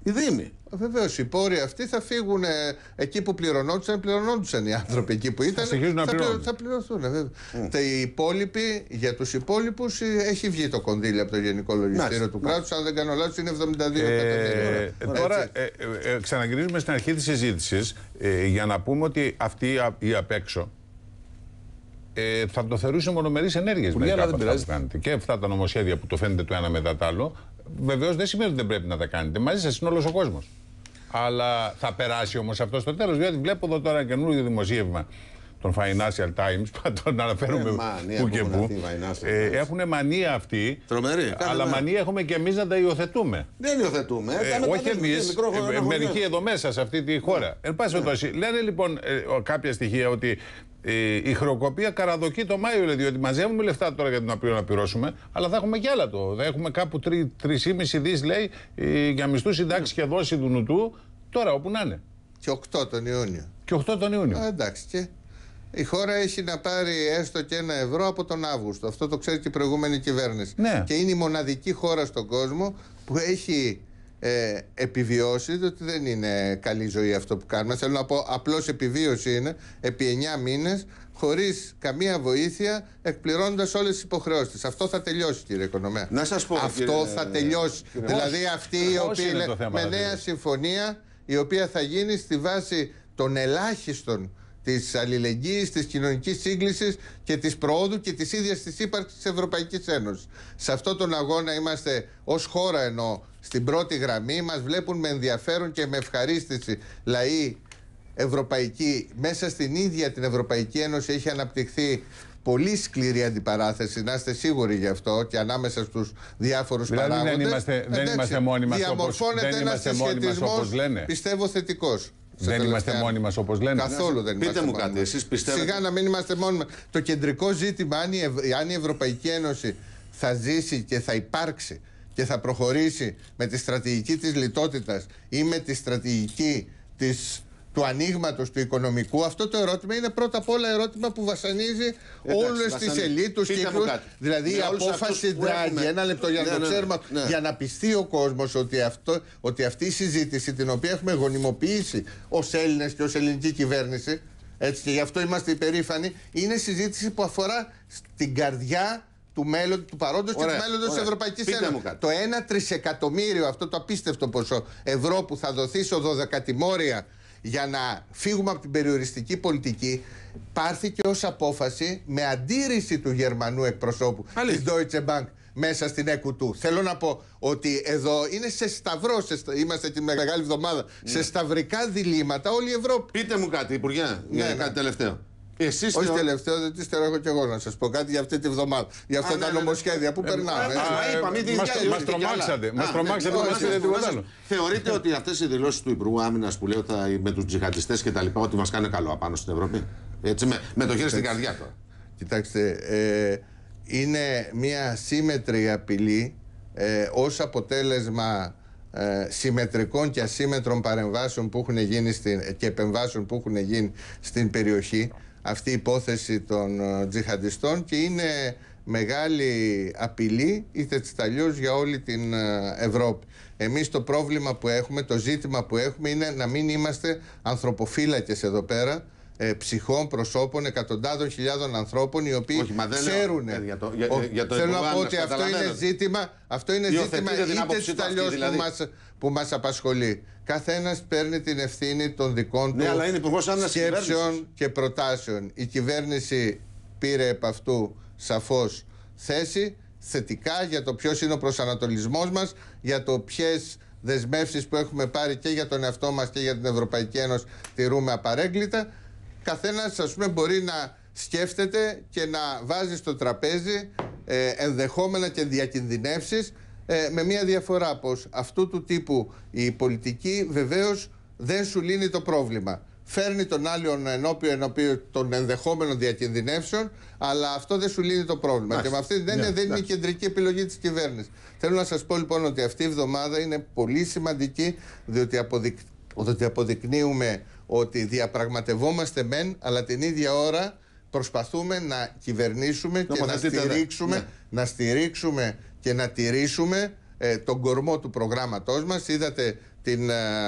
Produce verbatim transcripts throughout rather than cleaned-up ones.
Οι Δήμοι. Βεβαίως, οι πόροι αυτοί θα φύγουν εκεί που πληρωνόντουσαν, πληρωνόντουσαν οι άνθρωποι εκεί που ήταν. Θα, θα, πληρω, θα πληρωθούν, βέβαια. Mm. Τα υπόλοιποι, για τους υπόλοιπους, έχει βγει το κονδύλι από το Γενικό Λογιστήριο του κράτους. Αν δεν κάνω λάθος, είναι εβδομήντα δύο ε, εκατομμύρια. Ε, τώρα, ε, ε, ε, ξαναγυρίζουμε στην αρχή της συζήτησης ε, για να πούμε ότι αυτοί οι απ' έξω ε, θα το θεωρούσε μονομερείς ενέργειες μετά από αυτά που κάνετε. Και αυτά τα νομοσχέδια που το φαίνεται το ένα μετά το άλλο, βεβαίως δεν σημαίνει ότι δεν πρέπει να τα κάνετε. Μαζί σας είναι όλος ο κόσμος. Αλλά θα περάσει όμως αυτό στο τέλος. Διότι βλέπω εδώ τώρα ένα καινούργιο δημοσίευμα των Financial Times, που τον αναφέρουμε ε, που και που. Ε, έχουν μανία αυτοί. Τρομερή. Αλλά μανία έχουμε και εμείς να τα υιοθετούμε. Δεν υιοθετούμε. Ε, όχι εμείς. Ε, μερικοί εδώ μέσα σε αυτή τη χώρα. Εν πάση περιπτώσει, λένε λοιπόν ε, κάποια στοιχεία ότι ε, η χρεοκοπία καραδοκεί το Μάιο, δηλαδή, ότι μαζεύουμε λεφτά τώρα για την οποία να πληρώσουμε, αλλά θα έχουμε κι άλλα το. Θα έχουμε κάπου τρία κόμμα πέντε δις, λέει, ε, για μισθούς συντάξεις και δόση του νουτού, τώρα όπου να είναι. Και οκτώ τον Ιούνιο. Και οκτώ τον Ιούνιο. Α, εντάξει. Και η χώρα έχει να πάρει έστω και ένα ευρώ από τον Αύγουστο. Αυτό το ξέρει και η προηγούμενη κυβέρνηση. Ναι. Και είναι η μοναδική χώρα στον κόσμο που έχει ε, επιβιώσει, διότι δεν είναι καλή ζωή αυτό που κάνουμε. Θέλω να πω, απλώς επιβίωση είναι επί εννιά μήνες, χωρίς καμία βοήθεια, εκπληρώνοντας όλες τις υποχρεώσεις. Αυτό θα τελειώσει, κύριε Οικονομέα. Να σας πω, αυτό κύριε... θα τελειώσει. Κύριε... Δηλαδή, αυτή η οποία είναι, είναι με νέα συμφωνία, η οποία θα γίνει στη βάση των ελάχιστων της αλληλεγγύης, της κοινωνικής σύγκλησης και της προόδου και της ίδιας της ύπαρξης της Ευρωπαϊκής Ένωσης. Σε αυτόν τον αγώνα είμαστε ως χώρα, ενώ στην πρώτη γραμμή μας βλέπουν με ενδιαφέρον και με ευχαρίστηση λαοί ευρωπαϊκοί. Μέσα στην ίδια την Ευρωπαϊκή Ένωση έχει αναπτυχθεί πολύ σκληρή αντιπαράθεση, να είστε σίγουροι γι' αυτό, και ανάμεσα στους διάφορους δηλαδή παράγοντες. Δεν είμαστε, δεν είμαστε μόνοι μας όπως, δεν είμαστε μόνοι μας όπως λένε. Πιστεύω θετικός. Δεν είμαστε μόνοι μας όπως λένε. Καθόλου δεν Πείτε είμαστε μου μόνοι κάτι, μας. εσείς πιστεύετε. Σιγά να μην είμαστε μόνοι μας. Το κεντρικό ζήτημα, αν η, Ευ... αν η Ευρωπαϊκή Ένωση θα ζήσει και θα υπάρξει και θα προχωρήσει με τη στρατηγική της λιτότητας ή με τη στρατηγική της... του ανοίγματος του οικονομικού, αυτό το ερώτημα είναι πρώτα απ' όλα ερώτημα που βασανίζει όλες τις ελίτ, τους κύκλους. Δηλαδή η απόφαση Ντράγκη, ένα λεπτό για να ναι, το ξέρουμε, ναι, ναι. για να πιστεί ο κόσμος ότι, αυτό, ότι αυτή η συζήτηση, την οποία έχουμε γονιμοποιήσει ως Έλληνες και ως ελληνική κυβέρνηση, έτσι, και γι' αυτό είμαστε υπερήφανοι, είναι συζήτηση που αφορά στην καρδιά του, μέλλον, του παρόντος ωραία, και του μέλλοντος της Ευρωπαϊκής Ένωσης. Το ένα τρισεκατομμύριο, αυτό το απίστευτο ποσό ευρώ που θα δοθεί στο δωδεκατημόρια για να φύγουμε από την περιοριστική πολιτική, πάρθηκε ως απόφαση με αντίρρηση του Γερμανού εκπροσώπου της Deutsche Bank μέσα στην ΕΚΟΥ του. Θέλω να πω ότι εδώ είναι σε σταυρό, σε, είμαστε τη μεγάλη εβδομάδα, ναι. σε σταυρικά διλήμματα όλη η Ευρώπη. Πείτε μου κάτι, Υπουργέ, ναι, για ναι. κάτι τελευταίο. Εσείς όχι θεω... τελευταίο, δεν τη έχω και εγώ να σας πω κάτι για αυτή τη βδομάδα. Για αυτά α, τα ναι, νομοσχέδια ναι. που ε, περνάμε. Μας τρομάξατε. Μας τρομάξατε, μας πήρε τίποτα άλλο. Θεωρείτε ότι αυτές οι δηλώσεις του Υπουργού Άμυνας που λέει ότι με τους τζιχαντιστές και τα λοιπά, ότι μας κάνουν καλό απάνω στην Ευρώπη? Έτσι, με, με το χέρι στην καρδιά τώρα. Κοιτάξτε, ε, είναι μια σύμμετρη απειλή ε, ως αποτέλεσμα ε, συμμετρικών και ασύμμετρων παρεμβάσεων που έχουν γίνει στην, και επεμβάσεων που έχουν γίνει στην περιοχή. Αυτή η υπόθεση των uh, τζιχαντιστών, και είναι μεγάλη απειλή είτε αλλιώς για όλη την uh, Ευρώπη. Εμείς το πρόβλημα που έχουμε, το ζήτημα που έχουμε είναι να μην είμαστε ανθρωποφύλακες εδώ πέρα, ε, ψυχών, προσώπων, εκατοντάδων χιλιάδων ανθρώπων οι οποίοι όχι, ξέρουν. Για το, για, για το θέλω να πω ότι αυτό είναι ζήτημα, αυτό είναι ζήτημα είτε αλλιώς δηλαδή. που, μας, που μας απασχολεί. Καθένας παίρνει την ευθύνη των δικών ναι, του αλλά είναι σκέψεων και προτάσεων. Η κυβέρνηση πήρε επ' αυτού σαφώς θέση θετικά για το ποιος είναι ο προσανατολισμός μας, για το ποιες δεσμεύσεις που έχουμε πάρει και για τον εαυτό μας και για την Ευρωπαϊκή Ένωση τηρούμε απαρέγκλητα. Καθένας, ας πούμε, μπορεί να σκέφτεται και να βάζει στο τραπέζι ε, ενδεχόμενα και διακινδυνεύσεις, ε, με μια διαφορά, πως αυτού του τύπου η πολιτική βεβαίως δεν σου λύνει το πρόβλημα. Φέρνει τον άλλον ενώπιον, ενώπιον των ενδεχόμενων διακινδυνεύσεων, αλλά αυτό δεν σου λύνει το πρόβλημα. Άχι, και με αυτή δεν, ναι, δεν είναι η κεντρική επιλογή της κυβέρνησης. Θέλω να σας πω λοιπόν ότι αυτή η εβδομάδα είναι πολύ σημαντική, διότι αποδεικ... ότι αποδεικνύουμε ότι διαπραγματευόμαστε μεν, αλλά την ίδια ώρα προσπαθούμε να κυβερνήσουμε και να στηρίξουμε, ναι. να στηρίξουμε και να τηρήσουμε ε, τον κορμό του προγράμματός μας. Είδατε την,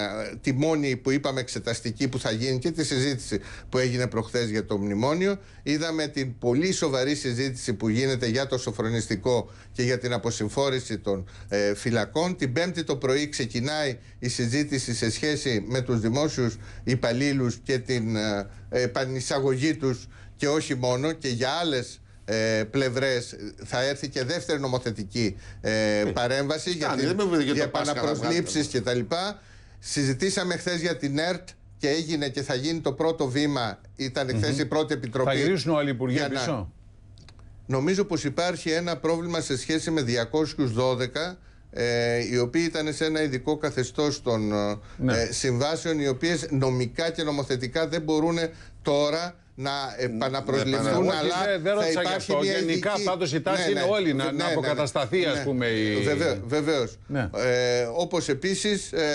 τη μόνη που είπαμε εξεταστική που θα γίνει και τη συζήτηση που έγινε προχθές για το μνημόνιο. Είδαμε την πολύ σοβαρή συζήτηση που γίνεται για το σοφρονιστικό και για την αποσυμφόρηση των ε, φυλακών. Την Πέμπτη το πρωί ξεκινάει η συζήτηση σε σχέση με τους δημόσιους υπαλλήλους και την ε, επανεισαγωγή τους, και όχι μόνο, και για άλλες Ε, πλευρές θα έρθει και δεύτερη νομοθετική ε, παρέμβαση για, την, για επαναπροσλήψεις και τα λοιπά. Συζητήσαμε χθες για την ΕΡΤ και έγινε και θα γίνει το πρώτο βήμα. Ήταν mm-hmm. χθες η πρώτη επιτροπή. Θα γυρίσουν όλοι οι υπουργοί πίσω. Να... Νομίζω πως υπάρχει ένα πρόβλημα σε σχέση με διακόσιους δώδεκα ε, οι οποίοι ήταν σε ένα ειδικό καθεστώς των ναι. ε, συμβάσεων, οι οποίες νομικά και νομοθετικά δεν μπορούν τώρα να επαναπροσληφθούν, ναι, αλλά δεν, δεν θα υπάρχει μια γενικά ειδική... πάντως η τάση ναι, είναι ναι, όλοι ναι, να, ναι, να αποκατασταθεί ναι, ας πούμε η... Βεβαίως, βεβαίως. Ναι. Ε, όπως επίσης ε,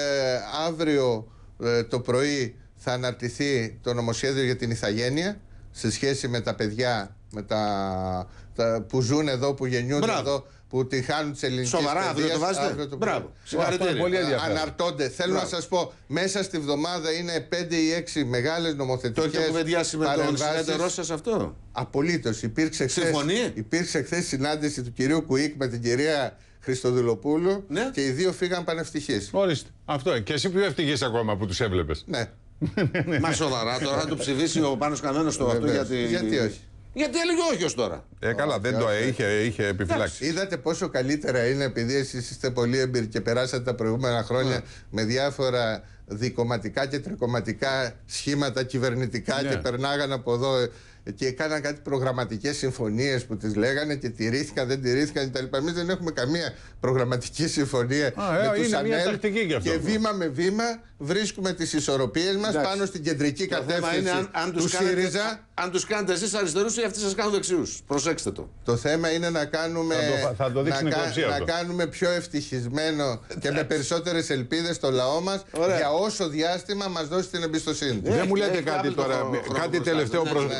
αύριο ε, το πρωί θα αναρτηθεί το νομοσχέδιο για την ηθαγένεια σε σχέση με τα παιδιά με τα, τα, που ζουν εδώ, που γεννιούνται Μπράβο. εδώ, που τη χάνουν τις ελληνικές παιδείες. Σοβαρά, αύριο το βάζετε. Το... Μπράβο. Πολύ αναρτώνται. Θέλω Μπράβο. να σας πω, μέσα στη βδομάδα είναι πέντε ή έξι μεγάλες νομοθετικές παρεμβάσεις. Το έχετε κουβεντιάσει με τον συνέτερό σας αυτό? Απολύτως. Υπήρξε χθες, υπήρξε χθες συνάντηση του κυρίου Κουίκ με την κυρία Χριστοδουλοπούλου ναι. και οι δύο φύγαν πανευτυχείς. Ορίστε. Αυτό. Και εσύ πιο ευτυχής ακόμα που τους έβλεπες. Ναι. Μα σοβαρά, τώρα θα του ψηφίσει ο Πάνος Καμένος το αυτό γιατί... Γιατί όχι? Γιατί έλεγε όχι ως τώρα. Ε, καλά, όχι, δεν το όχι. είχε, είχε επιφυλάξει. Είδατε πόσο καλύτερα είναι, επειδή εσείς είστε πολύ έμπειροι και περάσατε τα προηγούμενα χρόνια yeah. με διάφορα δικομματικά και τρικομματικά σχήματα κυβερνητικά yeah. και περνάγαν από εδώ και έκαναν κάτι προγραμματικές συμφωνίες που τις λέγανε και τηρήθηκαν, δεν τηρήθηκαν κτλ. Εμείς δεν έχουμε καμία προγραμματική συμφωνία Α, με ε, τους ΑΝΕΛ και, και βήμα με βήμα βρίσκουμε τις ισορροπίες μας πάνω στην κεντρική κατεύθυνση αν, αν του ΣΥΡΙΖΑ. Αν τους κάνετε εσείς αριστερούς ή αυτοί σας κάνουν δεξιούς. Προσέξτε το. Το θέμα είναι να κάνουμε, θα το, θα το να, κα, να κάνουμε πιο ευτυχισμένο και με περισσότερες ελπίδες το λαό μας Ωραία. για όσο διάστημα μας δώσει την εμπιστοσύνη. Δεν μου λέτε κάτι τώρα, κάτι τελευταίο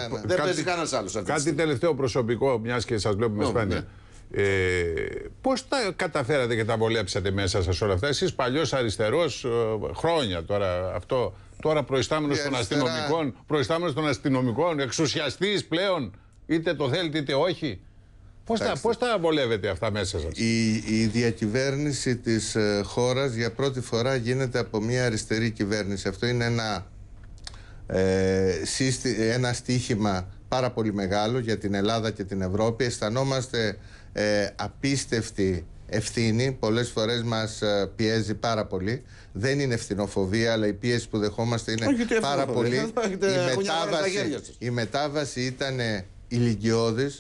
Κάτι τελευταίο προσωπικό, μιας και σας βλέπουμε σπάνια. Ε, πώς τα καταφέρατε και τα βολέψατε μέσα σας όλα αυτά? Εσείς παλιός αριστερός, χρόνια τώρα αυτό, τώρα προϊστάμενος των αστυνομικών, προϊστάμενος των αστυνομικών, εξουσιαστής πλέον, είτε το θέλετε είτε όχι. Πώς τα, πώς τα βολεύετε αυτά μέσα σας? Η, η διακυβέρνηση της ε, χώρας για πρώτη φορά γίνεται από μια αριστερή κυβέρνηση. Αυτό είναι ένα, ε, σύστη, ένα στοίχημα πάρα πολύ μεγάλο για την Ελλάδα και την Ευρώπη. Αισθανόμαστε ε, απίστευτη ευθύνη. Πολλές φορές μας ε, πιέζει πάρα πολύ. Δεν είναι ευθυνοφοβία, αλλά η πίεση που δεχόμαστε είναι όχι, πάρα πολύ. Η μετάβαση, η μετάβαση ήταν ηλικιώδης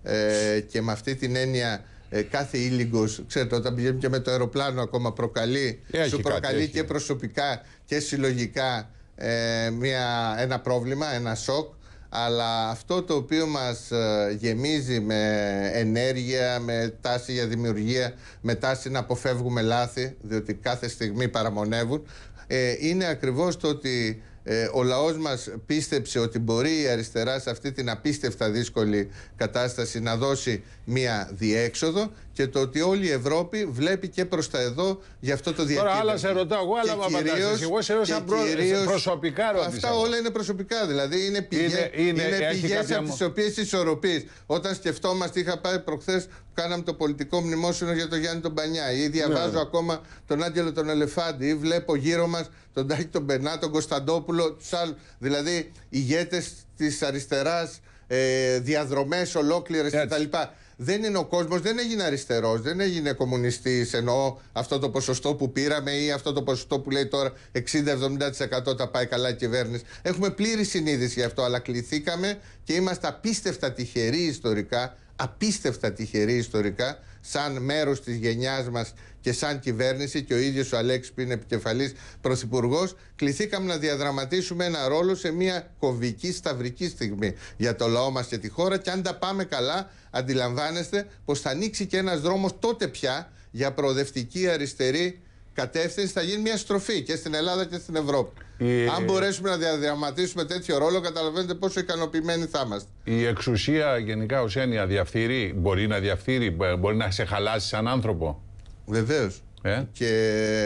ε, και με αυτή την έννοια ε, κάθε ήλιγκος, ξέρετε, όταν πηγαίνουμε και με το αεροπλάνο ακόμα προκαλεί, έχει σου προκαλεί κάτι, και προσωπικά και συλλογικά ε, μια, ένα πρόβλημα, ένα σοκ. Αλλά αυτό το οποίο μας γεμίζει με ενέργεια, με τάση για δημιουργία, με τάση να αποφεύγουμε λάθη, διότι κάθε στιγμή παραμονεύουν, είναι ακριβώς το ότι ο λαός μας πίστεψε ότι μπορεί η αριστερά σε αυτή την απίστευτα δύσκολη κατάσταση να δώσει μία διέξοδο και το ότι όλη η Ευρώπη βλέπει και προς τα εδώ για αυτό το διακύβευμα. Τώρα άλλα σε ρωτάω εγώ, άλλα μου απαντάσεις. Εγώ σε ρωτάω προ... προσωπικά ρώτησα. Αυτά όλα είναι προσωπικά, δηλαδή είναι πηγές, είναι, είναι, είναι πηγές κάποια... από τις οποίες ισορροπείς. Όταν σκεφτόμαστε, είχα πάει προχθές, κάναμε το πολιτικό μνημόσυνο για τον Γιάννη τον Μπανιά ή διαβάζω ναι. ακόμα τον Άγγελο τον Ελεφάντη ή βλέπω γύρω μας τον Τάκη τον Μπενά, τον Κωνσταντόπουλο, τους άλλους. Δηλαδή ηγέτες της αριστεράς, ε, διαδρομές ολόκληρες κτλ. Δεν είναι ο κόσμος, δεν έγινε αριστερός, δεν έγινε κομμουνιστής, εννοώ αυτό το ποσοστό που πήραμε ή αυτό το ποσοστό που λέει τώρα εξήντα με εβδομήντα τοις εκατό τα πάει καλά η κυβέρνηση. Έχουμε πλήρη συνείδηση γι' αυτό, αλλά κληθήκαμε και είμαστε απίστευτα τυχεροί ιστορικά, απίστευτα τυχεροί ιστορικά, σαν μέρος της γενιάς μας και σαν κυβέρνηση, και ο ίδιος ο Αλέξης που είναι επικεφαλής πρωθυπουργός, κληθήκαμε να διαδραματίσουμε ένα ρόλο σε μια κομβική σταυρική στιγμή για το λαό μας και τη χώρα, και αν τα πάμε καλά αντιλαμβάνεστε πως θα ανοίξει και ένας δρόμος τότε πια για προοδευτική αριστερή κατεύθυνση, θα γίνει μια στροφή και στην Ελλάδα και στην Ευρώπη. Η... Αν μπορέσουμε να διαδραματίσουμε τέτοιο ρόλο, καταλαβαίνετε πόσο ικανοποιημένοι θα είμαστε. Η εξουσία γενικά ως έννοια διαφθείρει, μπορεί να διαφθείρει, μπορεί να σε χαλάσει σαν άνθρωπο? Βεβαίως. Ε? Και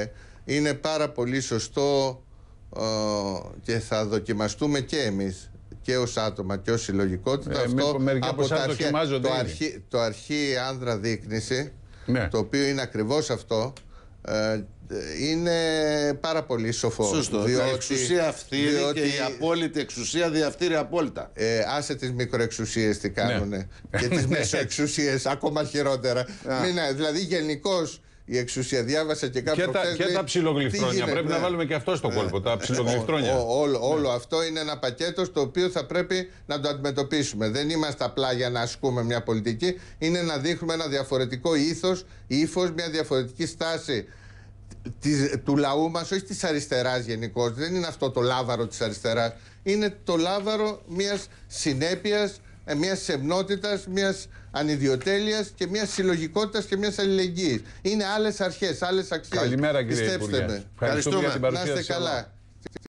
είναι πάρα πολύ σωστό ε, και θα δοκιμαστούμε και εμείς και ως άτομα και ως συλλογικότητα. Ε, αυτό από τα αρχαία, το, αρχή, το αρχή άνδρα δείκνηση, ναι. το οποίο είναι ακριβώς αυτό, ε, είναι πάρα πολύ σοφό. Σωστό. Διότι, η εξουσία αυτήρη διότι, και η απόλυτη εξουσία διαφτείρει απόλυτα. Ε, άσε τις μικροεξουσίες τι κάνουνε. Ναι. Και τις μεσοεξουσίες ακόμα χειρότερα. Μην, δηλαδή γενικώς η εξουσία, διάβασα και κάποιο. Και, τα, και τα ψιλογλυφτρόνια. Πρέπει ναι. να βάλουμε και αυτό στο κόλπο. Τα ψιλογλυφτρόνια. Όλο, όλο ναι. αυτό είναι ένα πακέτο στο οποίο θα πρέπει να το αντιμετωπίσουμε. Δεν είμαστε απλά για να ασκούμε μια πολιτική. Είναι να δείχνουμε ένα διαφορετικό ήθος, ύφος, μια διαφορετική στάση της, του λαού μας, όχι της αριστεράς γενικώς. Δεν είναι αυτό το λάβαρο της αριστεράς. Είναι το λάβαρο μιας συνέπειας, μιας σεμνότητας, μιας ανιδιοτέλειας και μιας συλλογικότητας και μιας αλληλεγγύης. Είναι άλλες αρχές, άλλες αξίες. Καλημέρα κύριε Πιστέψτε Υπουργέ. με. Ευχαριστούμε για την παρουσία σας. Να είστε καλά.